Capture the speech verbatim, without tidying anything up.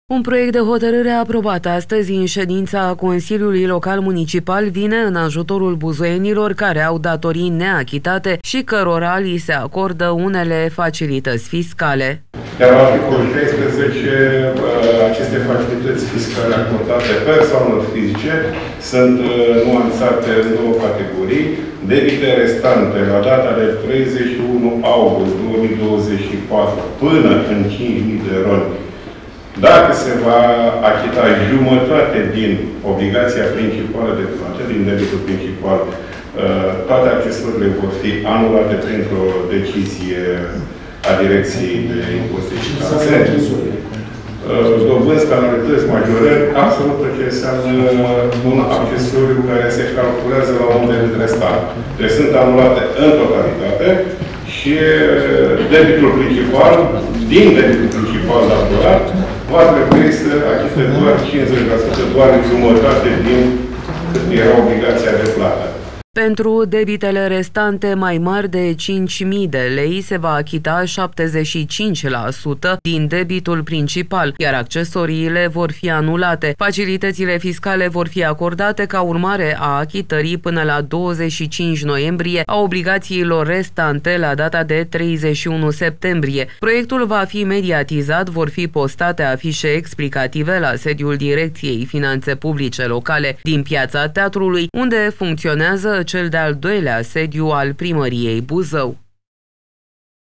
Un proiect de hotărâre aprobat astăzi în ședința Consiliului Local Municipal vine în ajutorul buzoienilor care au datorii neachitate și cărora li se acordă unele facilități fiscale. Iar la articolul treisprezece, aceste facilități fiscale acordate persoanelor fizice sunt nuanțate în două categorii. Debite restante la data de treizeci și unu august două mii douăzeci și patru până în cinci mii de roni, dacă se va achita jumătate din obligația principală de plată, din debitul principal, toate accesurile vor fi anulate printr-o decizie a Direcției de Impozite și Taxe. Dobânzi, penalități majore, absolut tot ce înseamnă un accesoriu care se calculează la un debit restant. Deci sunt anulate în totalitate și debitul principal, din debitul principal datorat, va trebui să achite doar cincizeci la sută, doar jumătate din cât era obligația de plată. Pentru debitele restante mai mari de cinci mii de lei se va achita șaptezeci și cinci la sută din debitul principal, iar accesoriile vor fi anulate. Facilitățile fiscale vor fi acordate ca urmare a achitării până la douăzeci și cinci noiembrie a obligațiilor restante la data de treizeci și unu septembrie. Proiectul va fi mediatizat, vor fi postate afișe explicative la sediul Direcției Finanțe Publice Locale din Piața Teatrului, unde funcționează cel de-al doilea sediu al Primăriei Buzău.